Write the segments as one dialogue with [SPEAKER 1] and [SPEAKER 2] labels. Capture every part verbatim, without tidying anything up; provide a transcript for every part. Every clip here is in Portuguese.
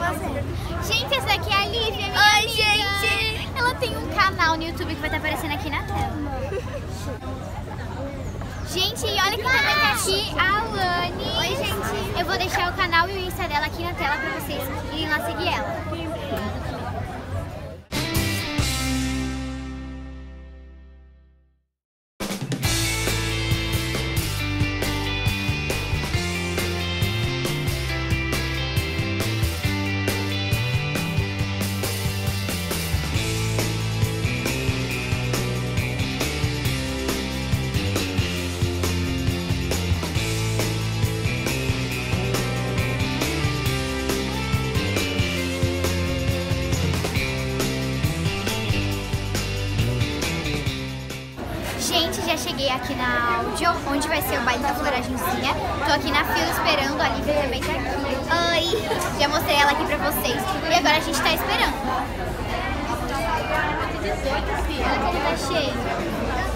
[SPEAKER 1] você. Gente, essa daqui é a Lívia, minha
[SPEAKER 2] Oi,
[SPEAKER 1] amiga.
[SPEAKER 2] gente.
[SPEAKER 1] Ela tem um canal no YouTube que vai estar aparecendo aqui na tela. Gente, e olha quem também tá aqui, a Alane.
[SPEAKER 2] Oi, gente.
[SPEAKER 1] Eu vou deixar o canal e o Insta dela aqui na tela pra vocês irem lá seguir ela. Gente, já cheguei aqui na Áudio, onde vai ser o baile da Floragenzinha. Tô aqui na fila esperando, a Lívia também tá aqui. Oi! Já mostrei ela aqui pra vocês. E agora a gente tá esperando. Olha como tá cheio.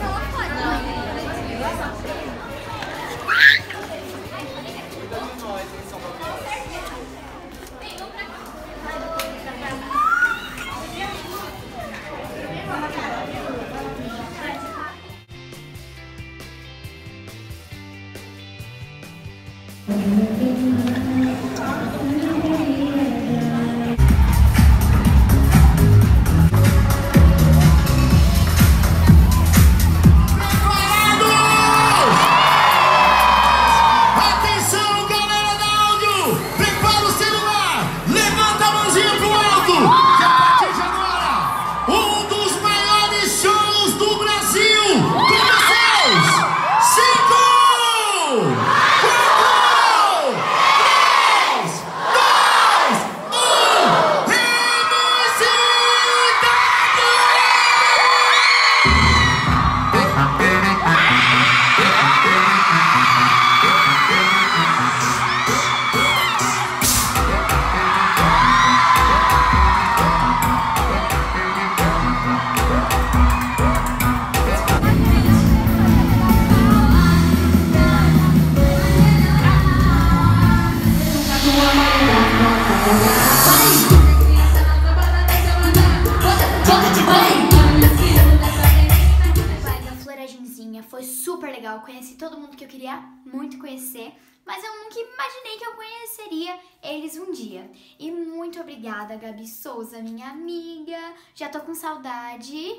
[SPEAKER 1] Foi super legal, conheci todo mundo que eu queria muito conhecer, mas eu nunca imaginei que eu conheceria eles um dia. E muito obrigada, Gabi Souza, minha amiga, já tô com saudade.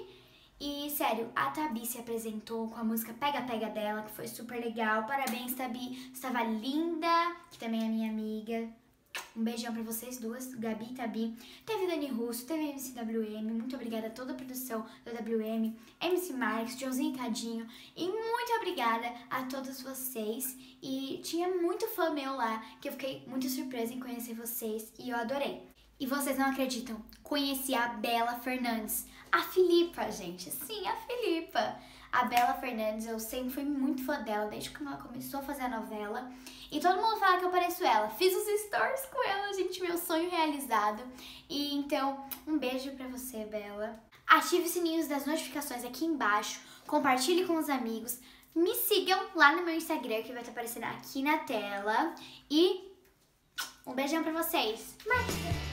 [SPEAKER 1] E sério, a Tabi se apresentou com a música Pega Pega dela, que foi super legal. Parabéns, Tabi, você estava linda, que também é minha amiga. Um beijão pra vocês duas, Gabi e Tabi. Teve Dani Russo, teve M C W M, muito obrigada a toda a produção da W M, M C Marques, Joãozinho e Cadinho. E muito obrigada a todos vocês. E tinha muito fã meu lá, que eu fiquei muito surpresa em conhecer vocês e eu adorei. E vocês não acreditam, conheci a Bela Fernandes, a Filipa, gente, sim, a Filipa. A Bela Fernandes, eu sempre fui muito fã dela, desde que ela começou a fazer a novela. E todo mundo fala que eu pareço ela. Fiz os stories com ela, gente, meu sonho realizado. E então, um beijo pra você, Bela. Ative os sininhos das notificações aqui embaixo, compartilhe com os amigos. Me sigam lá no meu Instagram, que vai estar aparecendo aqui na tela. E um beijão pra vocês. Bye!